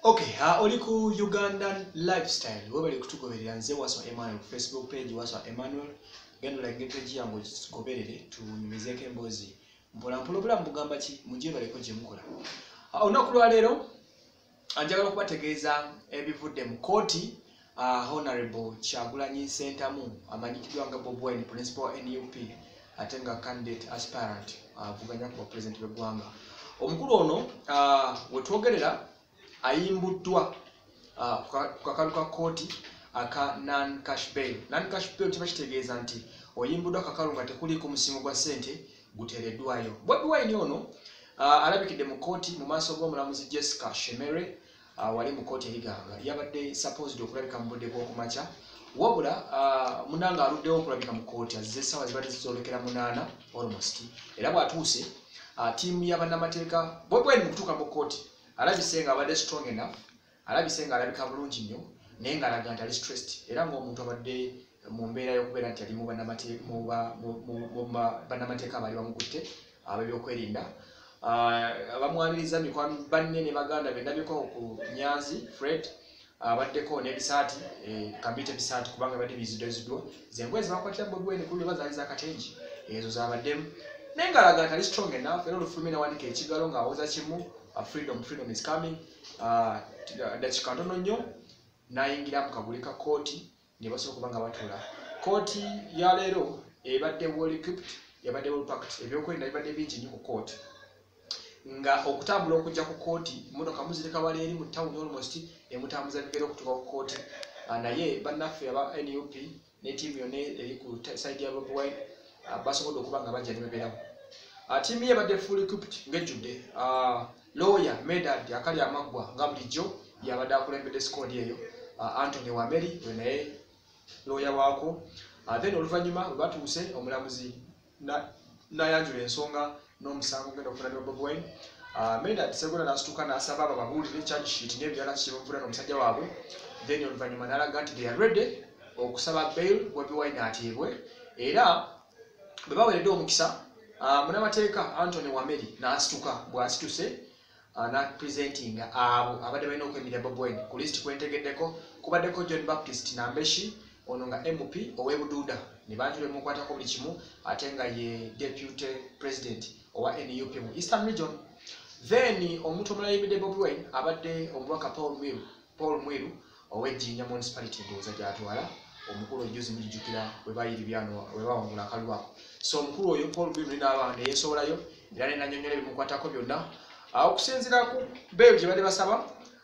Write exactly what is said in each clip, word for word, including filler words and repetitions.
Okay, uh, oli ku Ugandan lifestyle. Wewe kutugoberera nze waswa Emmanuel Facebook page waswa Emmanuel. Gendo like page yango goberere tunyumizeke embozi. Mpola mpola bula mbugamba ki mujye baleko je mukola. Uh, onakulwa lero anjagala kubategeeza ebivudde mu Kkooti. Uh, Honorable Kyagulanyi Ssentamu amanyikidwa nga Bobi Wine principal N U P atenga candidate aspirant avuganya uh, ku president w'eggwanga. Omukulu ono uh, wetwogerera ayimbuddwa uh, ku kakalu ka Kkooti aka non cash bail. Non cash bail kibakitegeeza nti oyimbuddwa kakalu nga tekuliko musingo gwa ssente guteereddwayo. Bobi Wine ono uh, alabikidde mu Kkooti mu maaso g'omulamuzi Jessica Shemere uh, wali mu Kkooti eriganga yabadde supposed okulabika mu budde bw'okumakya wabula uh, munanga aluddewo okulabika mu Kkooti azze essaawa zibadde zizolekera munaana almost era bw'atuuse uh, tiimu y'abannamateeka Bobi Wine mu kutuuka mu Kkooti alabise nga abadde strong enough, alabise nga alabika bulungi nnyo naye nga alaga nti ali stressed era ng'omuntu abadde mu mbeera y'okubeera nti ali mu bannamateeka abaali bamukutte ab'ebyokwerinda. Bamwaniriza mikwano banne ne baganda be ndabiko ku Nyanzi Fred abaddeko n'ebisaati kambite ebisaati kubanga badde biziddwa zengwe zibakwatira Bobi Wine kuli bazaaliza akatengi ezo zabaddemu naye nga alaga nti ali strong enough era olufulumya nawandika ekigalo ng'awoza kimu Uh, freedom freedom is coming uh dakika ntono nnyo nayingira mu kaguli ka Kkooti ne basobola kubanga batula Kkooti ya leero ebadde well equipped yabadde well packed ebyokwerinda bibadde bingi nnyo ku Kkooti nga okutambula okujja ku Kkooti emmotoka muzireka wali eri mu town almost emutambuza bigere okutuka ku Kkooti uh, naye bannaffe aba N U P ne tiimu yonna eri ku side ya Bobi Wine uh, basobodde okubanga bajja ne bebeerawo uh, tiimu ye badde full equipped ng'ejjudde uh, lawyer Medad akali amaggwa nga bulijjo yabadde akulembedde squad eyo uh, Anthony Wameri we naye lawyer waako uh, then oluvannyuma we batuuse omulamuzi nayanjula ensonga n'omusango genda okufunanibwa Bobi Wine uh, Medad segona n'asituka n'asaba abo babuulire charge sheet n'ebirala kibavuna n'omusajja waabwe then oluvannyuma n'alaga nti they are ready okusaba bail Bobi Wine ateebwe era bwe baweeredde omukisa uh, munnamateeka Anthony Wameri n'asituka bw'asituse Uh, na presenting abo abadde balina okwemirira Bobi Wine ku list kwentegeddeko kubaddeko John Baptist Nambeshi ono nga M P ow'ebuduuda ne banjula emukwatako buli kimu ate nga ye deputy president owa N U P mu Eastern Region. Then omuntu omulala yimidde Bobi Wine abadde omubaka Paul Mwiru Paul Mwiru ow'Ejjinja municipality ndowooza gy'atwala omukulu ojuzi mujijjukira bwe bayiribyano bwe bawangula akalulu ako. So omukulu oyo Paul Mwiru n'aba ne yeesowolayo era ne nannyonnyola ebimukwatako byonna. Okusinziira ku bail gye badde basaba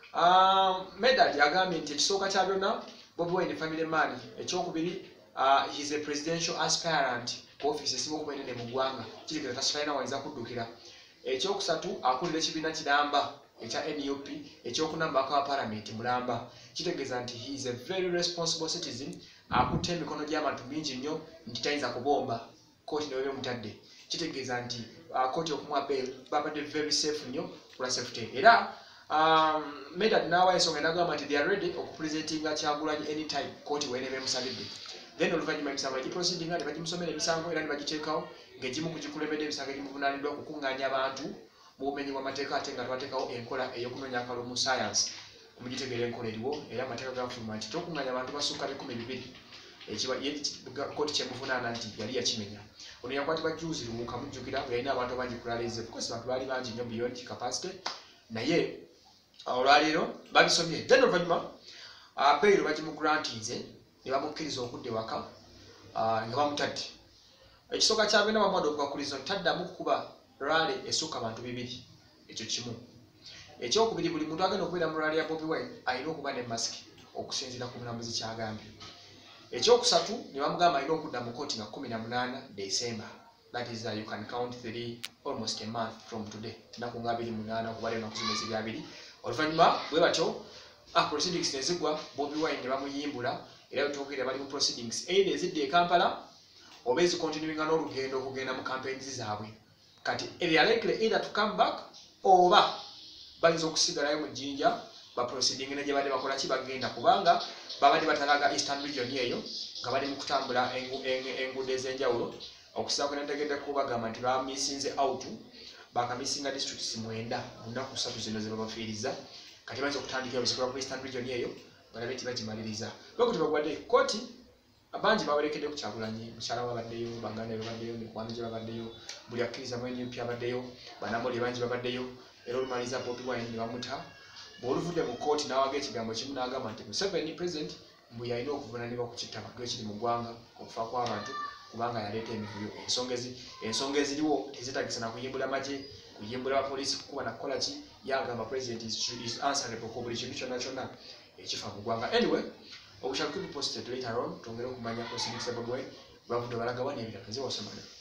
uh, Medad yagambye nti ekisooka kya byonna Bobi Wine family man ekyokubiri uh, he is a presidential aspirant ku office esiba okuba enene mu ggwanga kirigera tasifalina wayinza kuddukira ekyokusatu akulira ekibiina kiramba ekya N U P ekyokunambako wa parliament mulamba kitegeeza nti he is a very responsible citizen akutte emikono gy'abantu mingi nnyo nti tayinza kubomba Kkooti ne webe mutadde kitegeeza nti uh, Kkooti okumuwa bail babadde very safe nnyo kula safety era um, Medad n'awa ensonga n'agamba nti they are ready okupresentinga Kyagulanyi anytime Kkooti weeneba emusabidde then oluvannyuma emisango yagiproceedinga ne bagimusomera emisango era ne bagiteekawo ng'egimu ku gikulembedde emisango egimuvunaaniddwa okukuŋŋaanya abantu mu bumenyi bw'amateeka ate nga twateekawo enkola ey'okunoonya akalulu mu science omugitegeera enkola eriwo era amateeka gafuluma nti tokuŋŋaanya abantu basukka bikumi bibiri Kkooti kyemuvunaana nti yali yakimenya. Ono yakwatibwa juzi luwuka mujjukira yalina abantu abangi kulalize because abantu baali bangi nnyo beyond capacity naye olwaleero babisomye then oluvannyuma bail bagimugrantinze ne bamukkiriza okudda ewaka nga bamutadde ekisooka kya byonna bamuwadde okubakuliza taddamu kukuba rale esukka abantu bibiri ekyo kimu ekyokubiri buli muntu agenda okubeera mu rale ya Bobi Wine alina okuba ne masiki okusinziira ku mulamuzi kyagambye ekyokusatu ne bamugamba alina okudda mu Kkooti nga kumi na munaana December that is uh, you can count three almost a month from today ennaku nga abiri munaana kuba leo ennaku zino eziri abiri oluvannyuma bwe batyo ah, proceedings nezigwa Bobi Wine ne bamuyimbula era betwogere bali mu proceedings either ezidde e Kampala oba ezicontinuinga n'olugendo okugenda mu campaigns zaabwe kati they are likely either to come back oba bayinza okusigalayo mu jjinja ba proceeding ne gye badde bakola ki bagenda kubanga babadde batalaga Eastern Region eyo nga bali mu kutambula enguudo ez'enjawulo okusaako n'entegedde kubagamba nti bamisinze out bakamisinga districts mwenda mu nnaku ssatu zino ze babafiiriza kati baanza okutandikira olusekera ku Eastern Region eyo balabe tibagimaliriza lwakuti bagwadde kkooti abangi bawerekedde ku Kyagulanyi mukyala wabaddeyo baganda babaddeyo mikwano gye babaddeyo buli akkiriza mu N U P abaddeyo banamoli bangi babaddeyo era olumaliza Bobi Wine ne bamuta bw'oluvudde mu kkooti n'awaga ekigambo kimu n'agamba nti Museveni president mbu yalina okuvunaanibwa ku kittabantu ekiri mu ggwanga okufa kw'abantu kubanga yaleeta emivuyo ensonga eziriwo tezitagisa na kuyimbula magye kuyimbula abapoliisi kukuba na kukola ki yagamba president is answerable ku buli kintu kyonna kyonna ekifa mu ggwanga anyway we shall keep you posted later on tongere okumanya ko sinisa Bobi Wine bavudde balagawa n'ebirala nze wasomana